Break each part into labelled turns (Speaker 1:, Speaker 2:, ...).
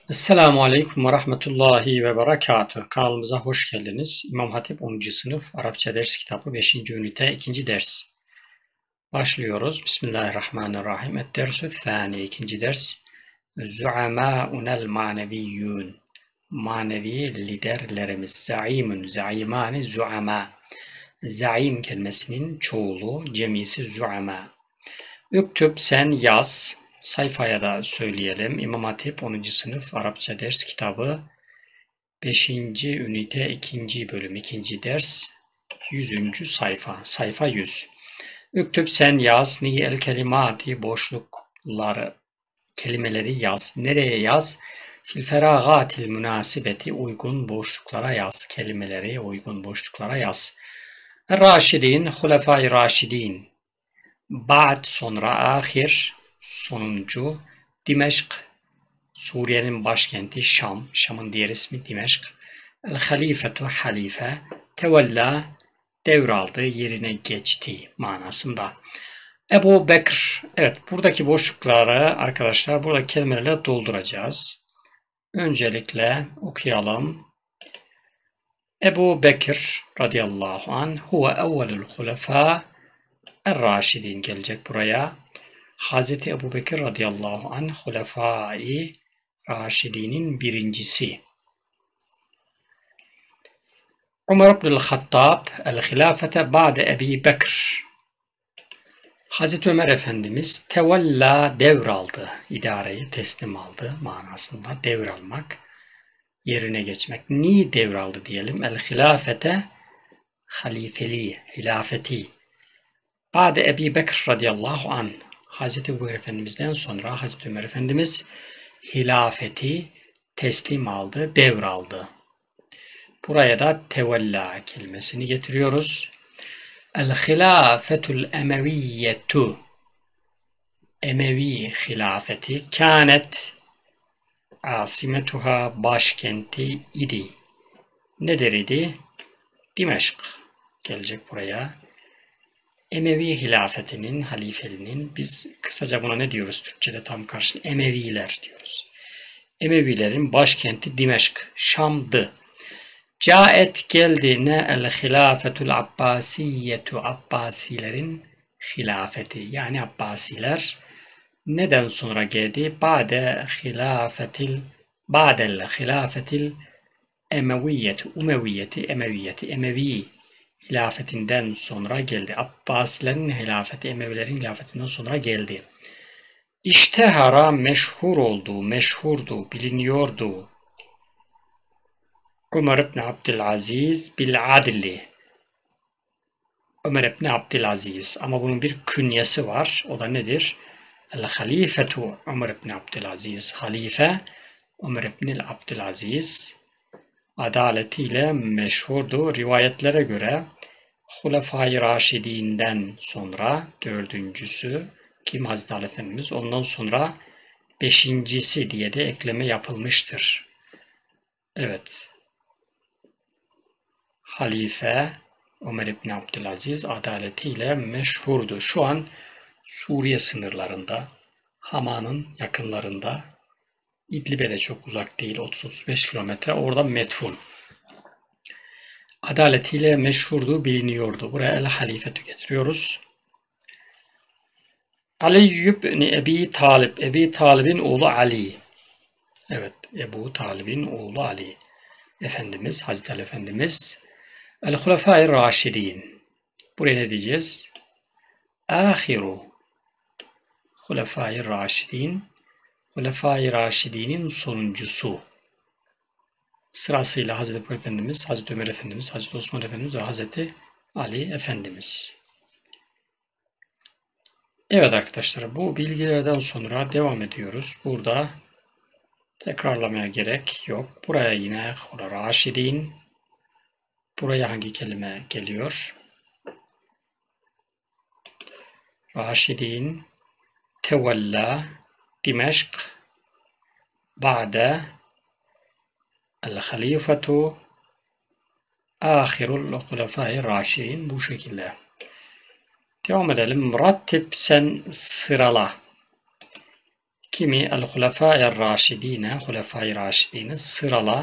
Speaker 1: Esselamu Aleyküm ve Rahmetullahi ve Berekatuhu. Kanalımıza hoş geldiniz. İmam Hatip 10. sınıf Arapça ders kitabı 5. ünite 2. ders. Başlıyoruz. Bismillahirrahmanirrahim. Et-dersü thani. 2. ders. Zu'amâ'unel maneviyyûn. Manevi liderlerimiz. Za'imun, za'imani, zu'amâ. Za'im kelimesinin çoğulu, cemisi zu'amâ. Üktüb, sen yaz. Sayfaya da söyleyelim. İmam Hatip 10. sınıf Arapça ders kitabı 5. ünite 2. bölüm 2. ders 100. sayfa. Sayfa 100. Üktüb, sen yaz. Ni el kelimati, boşlukları, kelimeleri yaz. Nereye yaz? Fil feragatil münasibeti, uygun boşluklara yaz. Kelimeleri uygun boşluklara yaz. Raşidin, hulefai raşidin. Ba'd, sonra, ahir, sonuncu. Dimeşk, Suriye'nin başkenti Şam. Şam'ın diğer ismi Dimeşk. El halifetu, halife. Tevella, devraldı, yerine geçti manasında. Ebu Bekr. Evet, buradaki boşlukları arkadaşlar buradaki kelimelerle dolduracağız. Öncelikle okuyalım. Ebu Bekir radıyallahu anh huve evvelül hulefâ er-raşidin gelecek buraya. Hazreti Ebu Bekir radıyallahu anh hulefâ-i raşidinin birincisi. Ömer ibnül Hattab el-hilafete ba'de Ebi Bekir. Hazreti Ömer Efendimiz tevella, devraldı, idareyi teslim aldı manasında, devralmak, yerine geçmek. Ni devraldı diyelim. El-hilafete, halifeliği, hilafeti. Ba'de Ebi Bekir radıyallahu anh. Hazreti Ebu Bekir Efendimiz'den sonra Hazreti Ömer Efendimiz hilafeti teslim aldı, devraldı. Buraya da tevella kelimesini getiriyoruz. El-hilafetul emeviyyetu. Emevi hilafeti. Kânet asimetuha, başkenti idi. Nedir idi? Dimeşk gelecek buraya. Emevi hilafetinin, halifeliğinin, biz kısaca buna ne diyoruz Türkçe'de tam karşılığı? Emeviler diyoruz. Emevilerin başkenti Dimeşk, Şam'dı. Caet, geldi, ne el hilafetul abbasiyyetu, Abbasilerin hilafeti, yani Abbasiler neden sonra geldi? Ba'del hilafetil emeviyyeti, emevi hilafetinden sonra geldi. Abbasilerin hilafeti, Emevilerin hilafetinden sonra geldi. İştehara, meşhur oldu, meşhurdu, biliniyordu. Ömer ibn Abdülaziz bil adli. Ömer ibn Abdülaziz, ama bunun bir künyesi var. O da nedir? El halifetu Ömer ibn Abdülaziz. Halife Ömer ibn Abdülaziz adaletiyle meşhurdu. Rivayetlere göre Hulefai Raşidinden sonra dördüncüsü kim? Hazreti Ali Efendimiz. Ondan sonra beşincisi diye de ekleme yapılmıştır. Evet. Halife Ömer İbni Abdülaziz adaletiyle meşhurdu. Şu an Suriye sınırlarında, Hama'nın yakınlarında, İdlib'e de çok uzak değil, 30-35 kilometre, orada metfun. Adaletiyle meşhurdu, biliniyordu. Buraya el halifetü getiriyoruz. Ali ibn Ebi Talib, Ebi Talib'in oğlu Ali. Evet, Ebu Talib'in oğlu Ali. Efendimiz, Hazreti Ali Efendimiz. El-Hulefâi Raşidin. Buraya ne diyeceğiz? Ahiru Hulefâi Raşidin. Hulefâi Raşidin'in sonuncusu. Sırasıyla Hazreti Ebu Efendimiz, Hazreti Ömer Efendimiz, Hazreti Osman Efendimiz ve Hazreti Ali Efendimiz. Evet arkadaşlar, bu bilgilerden sonra devam ediyoruz. Burada tekrarlamaya gerek yok. Buraya yine Raşidin. Buraya hangi kelime geliyor? Raşidin, tevella, Dimeşk, ba'de, el-halifetu, ahirul hulefai raşidin, bu şekilde. Devam edelim. Rattib, sen sırala. Kimi? El-Hulefâ'ir Raşidîne, Hulefâ-i Raşidîne sırala.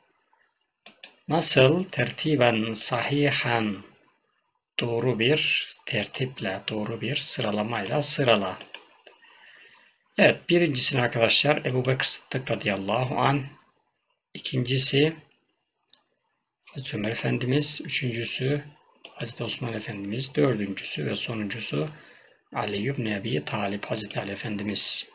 Speaker 1: Nasıl? Tertiben sahihen, doğru bir tertiple, doğru bir sıralamayla sırala. Evet, birincisini arkadaşlar Ebu Bekir Sıddık radıyallahu anh, ikincisi Hazreti Ömer Efendimiz, üçüncüsü Hazreti Osman Efendimiz, dördüncüsü ve sonuncusu Ali ibn Ebi Talib, Hazreti Ali Efendimiz.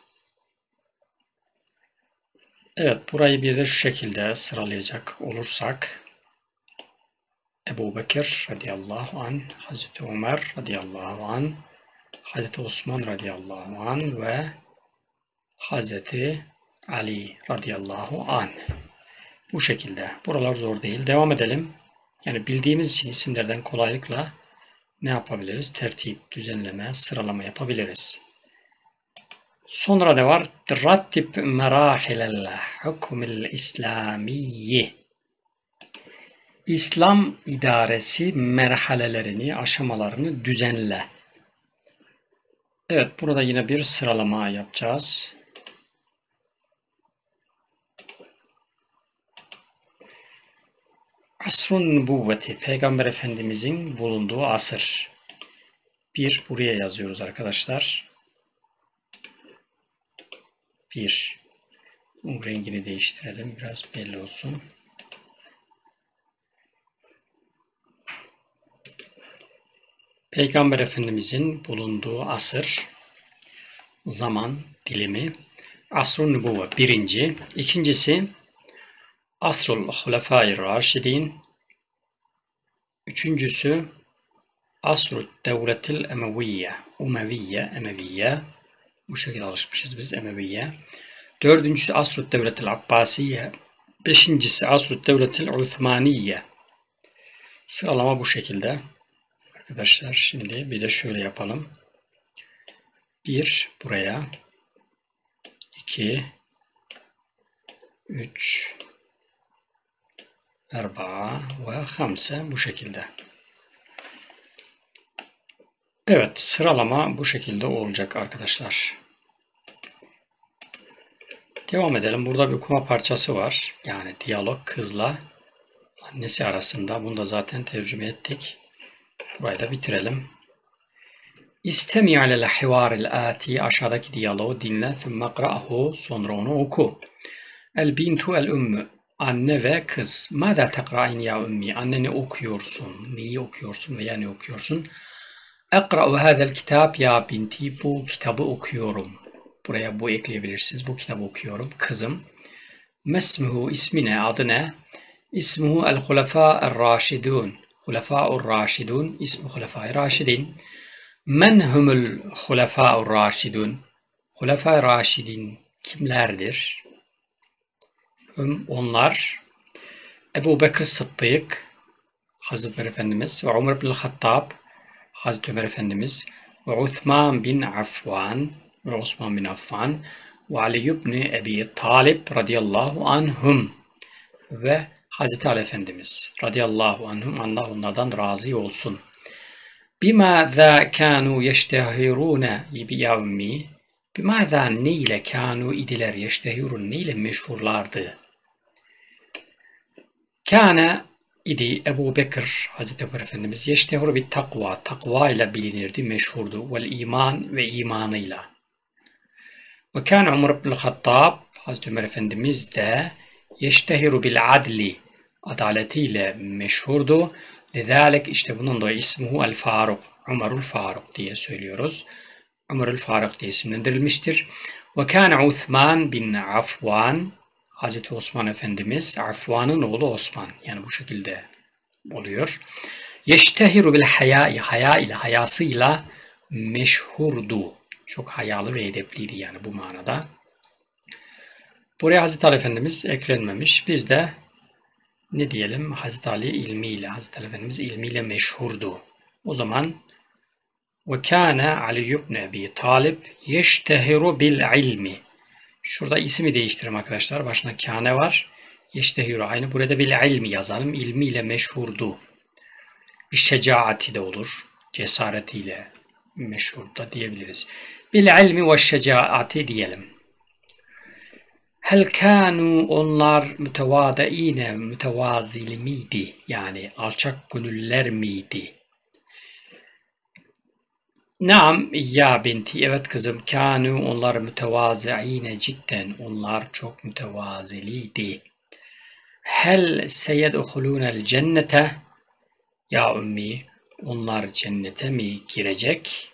Speaker 1: Evet, burayı bir de şu şekilde sıralayacak olursak Ebu Bekir radıyallahu anh, Hazreti Ömer radıyallahu anh, Hazreti Osman radıyallahu anh ve Hazreti Ali radıyallahu anh. Bu şekilde. Buralar zor değil. Devam edelim. Yani bildiğimiz için isimlerden kolaylıkla ne yapabiliriz? Tertip, düzenleme, sıralama yapabiliriz. Sonra ne var? Rattib merahilel hukmil İslamiyyi. İslam idaresi merhalelerini, aşamalarını düzenle. Evet, burada yine bir sıralama yapacağız. Asrun nübüvveti, Peygamber Efendimizin bulunduğu asır. Bir buraya yazıyoruz arkadaşlar. Bir. Rengini değiştirelim, biraz belli olsun. Peygamber Efendimizin bulunduğu asır, zaman dilimi. Asrun nübüvve birinci. İkincisi Asrul Hulefâ-i Raşidîn. Üçüncüsü Asrul Devletil Emeviyye. Emeviye. Bu şekilde alışmışız biz Emeviye. Dördüncüsü Asrul Devletil Abbasiye. Beşincisi Asrul Devletil Uthmaniye. Sıralama bu şekilde. Arkadaşlar şimdi bir de şöyle yapalım. 1 buraya. 2 3 4 ve 5 bu şekilde. Evet, sıralama bu şekilde olacak arkadaşlar. Devam edelim. Burada bir okuma parçası var. Yani diyalog kızla annesi arasında. Bunu da zaten tercüme ettik. Burayı da bitirelim. İstemi alel hivaril ati, aşağıdaki diyaloğu dinle. Thumma qra'hu, sonra onu oku. El bintu el ümmü, anne ve kız. Mâzâ tekra'in ya ümmi, anne ne okuyorsun? Neyi okuyorsun veya ne okuyorsun? Ekra'u hâzel kitap ya binti, bu kitabı okuyorum. Buraya bu ekleyebilirsiniz. Bu kitabı okuyorum. Kızım. Mesmuhu, ismi ne? Adı ne? İsmuhu el hulefâ'er raşidun. Hulefâ'ur raşidun. İsmi hulefâ'ir raşidin. Men humul hulefâ'ur raşidun. Hulefâ'ir raşidin kimlerdir? Onlar Ebu Bekir Sıddık, Hazreti Ömer Efendimiz ve Ömer bin Hattab, Hazreti Ömer Efendimiz ve Uthman bin Affan ve Osman bin Affan ve Ali ibn Ebi Talib radıyallahu anhum ve Hazreti Ali Efendimiz radıyallahu anhum, Allah onlardan razı olsun. Bimâzâ kânû yeştehirûne ya ummi, bimâzâ neyle kânû idiler, yeştehirûn neyle meşhurlardı. Kâne idi Ebu Bekir, Hazreti Ömer Efendimiz, yeştehuru bir takva, takva ile bilinirdi, meşhurdu. Vel iman ve imanıyla. Ve kâne Ömer bin Hattab, Hazreti Ömer Efendimiz de yeştehiru bil adli, adaletiyle meşhurdu. Lidâlik, işte bunun da ismuhu el Faruk, Ömerül Faruk diye söylüyoruz. Ömerül Faruk diye isimlendirilmiştir. Ve kâne Uthman bin Affan, Hazreti Osman Efendimiz, Affan'ın oğlu Osman. Yani bu şekilde oluyor. Yeştehiru bil hayâi, haya ile, hayasıyla meşhurdu. Çok hayalı ve edepliydi yani bu manada. Buraya Hazreti Ali Efendimiz eklenmemiş. Biz de ne diyelim? Hazreti Ali ilmiyle, Hazreti Ali Efendimiz ilmiyle meşhurdu. O zaman ve kâne Ali ibn Ebi Talib yeştehiru bil ilmi. Şurada ismi değiştirelim arkadaşlar. Başına kâne var. Yeştehiru aynı. Burada bil ilmi yazalım. İlmiyle meşhurdu. Bir şecaati de olur. Cesaretiyle meşhur da diyebiliriz. Bil ilmi ve şecaati diyelim. Hel kanu onlar mütevâdaîne mütevazil miydi? Yani alçak gönüller miydi? Naam ya binti, evet kızım, kanu onlar mütevaziine cidden, onlar çok mütevaziliydi. Hel seyedhulûnel cennete, ya ümmi, onlar cennete mi girecek?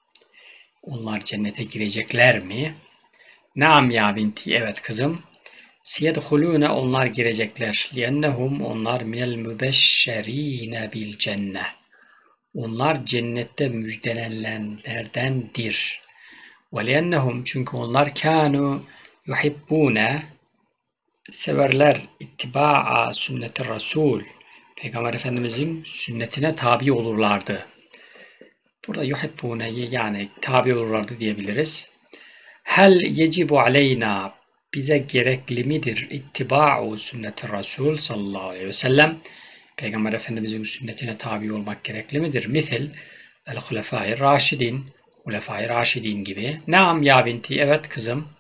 Speaker 1: Onlar cennete girecekler mi? Naam ya binti, evet kızım. Seyedhulûne onlar girecekler. Liennehum onlar minel mübeşşerîne bil cenne. Onlar cennette müjdelenenlerdendir. وَلِيَنَّهُمْ çünkü onlar kânû yuhibbûne severler ittiba'a sünnet-i Resul, Peygamber Efendimizin sünnetine tabi olurlardı. Burada yuhibbûne'yi yani tabi olurlardı diyebiliriz. Hel yecibu aleyna bize gerekli midir ittiba'u sünnet-i Resul sallallahu aleyhi ve sellem, Peygamber Efendimizin sünnetine tabi olmak gerekli midir? Misal el-Hulefâ-i Raşidin, Hulefâ-i Raşidin gibi. Naam ya binti, evet kızım.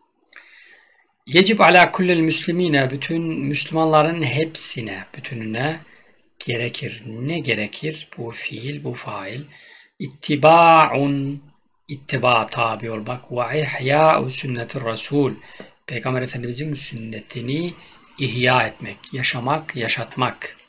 Speaker 1: Yecib ala kullil müslimine, bütün Müslümanların hepsine, bütününe gerekir. Ne gerekir? Bu fiil, bu fail. İttiba'un, ittiba tabi olmak. Ve ihya'u sünnetir Resul, Peygamber Efendimizin sünnetini ihya etmek, yaşamak, yaşatmak.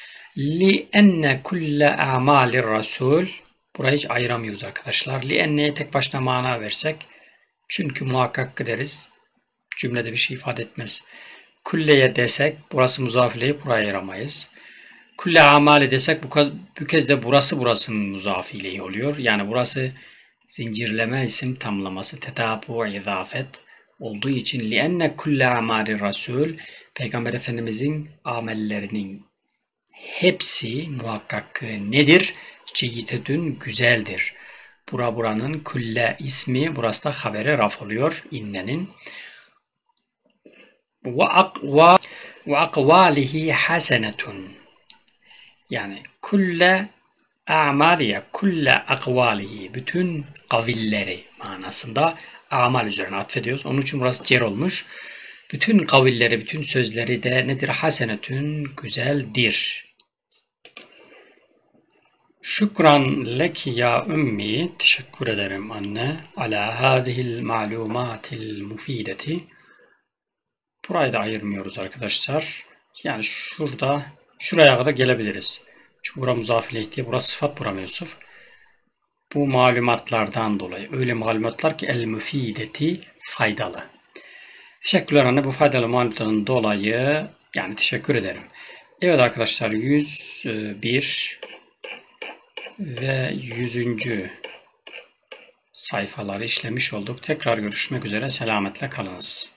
Speaker 1: Li'enne kulle a'malir Resul, burayı hiç ayıramıyoruz arkadaşlar. Li'enne'ye tek başına mana versek, çünkü muhakkak deriz, cümlede bir şey ifade etmez. Kulleye desek, burası muzafileyip buraya ayıramayız. Kulle amali desek, bu kez de burasının muzafileyi oluyor. Yani burası zincirleme isim tamlaması, tetabu izafet olduğu için li'enne kulle amali Resul, Peygamber Efendimizin amellerinin hepsi muhakkak nedir? Ceyidetün güzeldir. Buranın kulle ismi, burası da habere raf oluyor innenin. Ve akvalihi hasenetun. Yani kulle a'maliye, kulle akvalihi, bütün kavilleri manasında amal üzerine atfediyoruz. Onun için burası cer olmuş. Bütün kavilleri, bütün sözleri de nedir? Hasenetün, güzeldir. Şükran leki ya ümmi, teşekkür ederim anne, ala hadihil malumatil mufideti. Burayı da ayırmıyoruz arkadaşlar. Yani şuraya kadar gelebiliriz. Çünkü bura muzafile diye, burası sıfat, bura mevsuf. Bu malumatlardan dolayı. Öyle malumatlar ki el müfideti, faydalı. Teşekkürler anne, bu faydalı malumatların dolayı, yani teşekkür ederim. Evet arkadaşlar, 101 ve 100. sayfaları işlemiş olduk. Tekrar görüşmek üzere. Selametle kalınız.